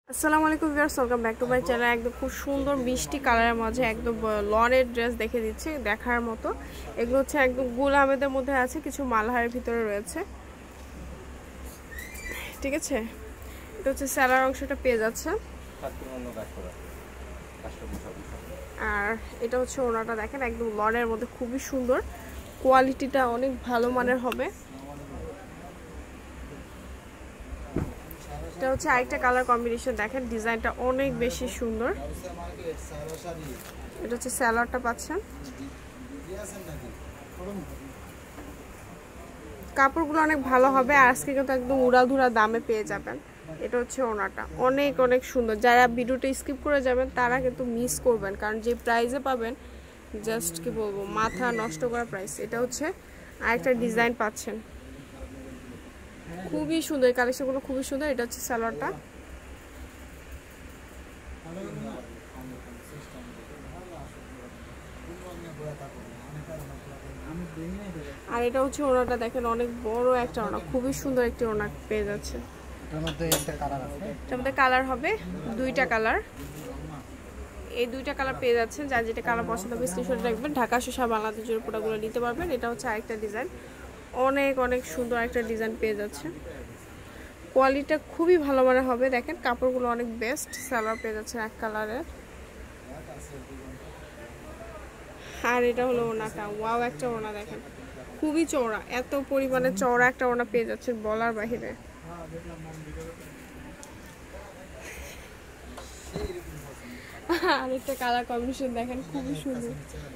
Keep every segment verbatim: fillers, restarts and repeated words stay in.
আসসালামু আলাইকুম viewers, welcome back to my channel. একদম খুব সুন্দর মিষ্টি কালারের মাঝে একদম লনের ড্রেস দেখে দিচ্ছি দেখার মতো। এগুলো হচ্ছে একদম গুল আহমেদের মধ্যে আছে, কিছু মালহারের ভিতরে রয়েছে, ঠিক আছে। এটা হচ্ছে স্যালার অংশটা পেয়ে যাচ্ছে, আর এটা হচ্ছে ওনাটা দেখেন একদম লনের মধ্যে খুবই সুন্দর, কোয়ালিটিটা অনেক ভালো মানের হবে। এটা হচ্ছে আরেকটা কালার কম্বিনেশন, দেখেন ডিজাইনটা অনেক বেশি সুন্দর। এটা হচ্ছে স্যালাডটা পাচ্ছেন, কাপড়গুলো অনেক ভালো হবে, আর আজকে কিন্তু একদম উড়াধুরা দামে পেয়ে যাবেন। এটা হচ্ছে ওনাটা অনেক অনেক সুন্দর, যারা ভিডিওটা স্কিপ করে যাবেন তারা কিন্তু মিস করবেন, কারণ যে প্রাইসে পাবেন জাস্ট কি বলবো, মাথা নষ্ট করা প্রাইস। এটা হচ্ছে আরেকটা ডিজাইন পাচ্ছেন, খুবই সুন্দর, কালেকশনগুলো খুবই সুন্দর। এটা হচ্ছে সালোয়ারটা, আর এটা হচ্ছে ওনাটা দেখেন অনেক বড় একটা ওনা, খুবই সুন্দর একটি ওনা পেয়ে যাচ্ছে। এটার মধ্যে একটা কালার আছে, এটার মধ্যে কালার হবে দুইটা কালার, এই দুইটা কালার পেয়ে যাচ্ছেন। যার যেটা কালার পছন্দ হবে স্ক্রিনশট রাখবেন, ঢাকা সহ বাংলাদেশ জুড়ে প্রোডাক্টগুলো নিতে পারবেন। এটা হচ্ছে আরেকটা ডিজাইন, অনেক অনেক সুন্দর একটা ডিজাইন পেয়ে যাচ্ছে, কোয়ালিটিটা খুবই ভালো মানের হবে। দেখেন কাপড়গুলো অনেক বেস্ট, সালোয়ার পেয়ে যাচ্ছে এক কালারের, আর এটা হলো ওনাটা। ওয়াও একটা ওনা দেখেন, খুবই চওড়া, এত পরিমাণে চওড়া একটা ওনা পেয়ে যাচ্ছে বলার বাহিরে। আরেকটা কালার কম্বিনেশন দেখেন, খুবই সুন্দর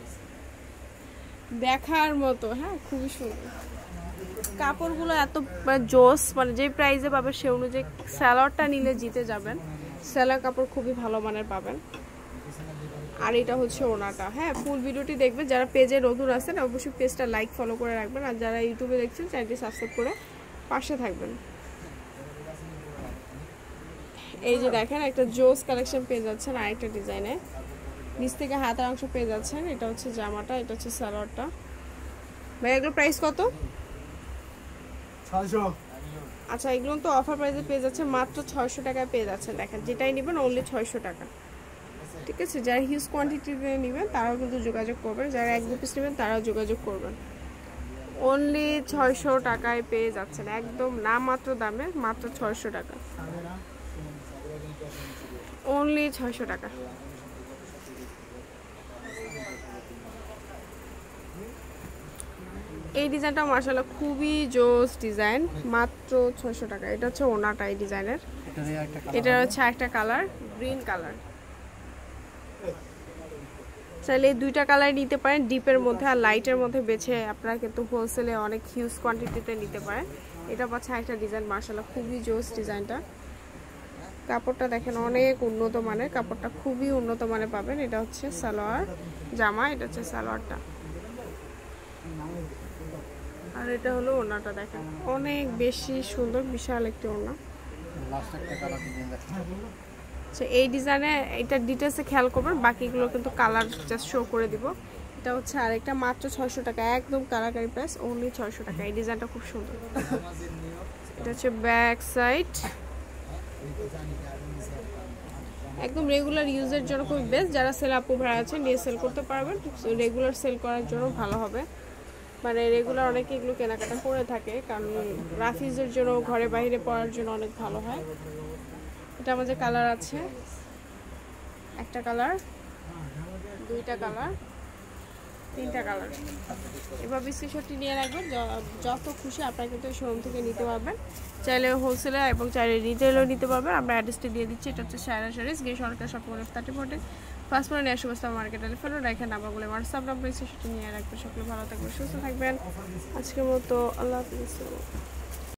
দেখার মতো, হ্যাঁ খুবই সুন্দর। কাপড়গুলো এত জোস, মানে যে প্রাইসে পাবে সে অনুযায়ী স্যালোয়ারটা নিলে জিতে যাবেন। স্যালোয়ার কাপড় খুবই ভালো মানের পাবেন। আর এটা হচ্ছে ওনাটা। হ্যাঁ, ফুল ভিডিওটি দেখবেন, যারা পেজে নতুন আছেন অবশ্যই পেজটা লাইক ফলো করে রাখবেন, আর যারা ইউটিউবে দেখছেন চ্যানেলটি সাবস্ক্রাইব করে পাশে থাকবেন। এই যে দেখেন একটা জোস কালেকশন পেয়ে যাচ্ছেন আরেকটা ডিজাইনে, নিচ থেকে হাতের অংশ পেয়ে যাচ্ছেন। এটা হচ্ছে জামাটা, এটা হচ্ছে সালোয়ারটা। ভাই এগুলো প্রাইস কত? ছয়শো। আচ্ছা, এগুলো তো অফার প্রাইসে পেয়ে যাচ্ছে, মাত্র ছয়শো টাকায় পেয়ে যাচ্ছেন। দেখেন যেটাই নেবেন অনলি ছয়শো টাকা, ঠিক আছে। যারা হিউজ কোয়ান্টিটিতে নেবেন তারাও কিন্তু যোগাযোগ করবেন, যারা এক দু পিস নেবেন তারাও যোগাযোগ করবেন। অনলি ছয়শো টাকায় পেয়ে যাচ্ছেন, একদম না মাত্র দামে, মাত্র ছয়শো টাকা, অনলি ছয়শো টাকা। এই ডিজাইনটা মাশাআল্লাহ খুবই জোস ডিজাইন, মাত্র ছয়শো টাকা। এটা হচ্ছে ওনাটা এই ডিজাইনের, এটা হচ্ছে একটা কালার গ্রিন কালার। চাইলে এই দুইটা কালার নিতে পারেন, ডিপের মধ্যে আর লাইটের মধ্যে বেছে আপনারা কিন্তু হোলসেলে অনেক হিউজ কোয়ান্টিটিতে নিতে পারেন। এটা পাচ্ছে একটা ডিজাইন, মাশাআল্লাহ খুবই জোস ডিজাইনটা। কাপড়টা দেখেন অনেক উন্নত মানের, কাপড়টা খুবই উন্নত মানের পাবেন। এটা হচ্ছে সালোয়ার জামা, এটা হচ্ছে সালোয়ারটা, আর এটা হলো ওনাটা। দেখেন অনেক বেশি সুন্দর, বিশাল একটি ওনা। আচ্ছা, এই ডিজাইনে এটা ডিটেলসে খেয়াল করবেন, বাকিগুলো কিন্তু কালার জাস্ট শো করে দিব। এটা হচ্ছে আরেকটা, মাত্র ছয়শো টাকা, একদম কালারকারি প্রাইস, অনলি ছয়শো টাকা। এই ডিজাইনটা খুব সুন্দর। এটা হচ্ছে ব্যাক সাইড, একদম রেগুলার ইউজের জন্য খুব বেস্ট। যারা সেল আপু ভাড়া আছেন নিয়ে সেল করতে পারবেন, রেগুলার সেল করার জন্য ভালো হবে। মানে রেগুলার অনেকে এগুলো কেনাকাটা করে থাকে, কারণ রাফিজের জন্য, ঘরে বাইরে পরার জন্য অনেক ভালো হয়। এটা আমাদের কালার আছে, একটা কালার, দুইটা কালার, তিনটা কালার। এবার স্ক্রিনশটটি নিয়ে রাখবেন, যত খুশি আপনারা কিন্তু শোরুম থেকে নিতে পারবেন। চাইলে হোলসেলে এবং চাইলে রিটেলও নিতে পারবেন। আমরা অ্যাড্রেসটি দিয়ে দিচ্ছি, এটা হচ্ছে সায়রা শাড়িজ, গিয়ে Sarkar shopping mall thirty forty first ফ্লোরে নিয়ে আসবো মার্কেট টেলিফোন রেখে নাম্বারগুলো হোয়াটসঅ্যাপ নাম্বার স্ক্রিনশটটি নিয়ে রাখবেন। সকলে ভালো থাকবেন, সুস্থ থাকবেন। আজকের মতো আল্লাহ হাফিজ।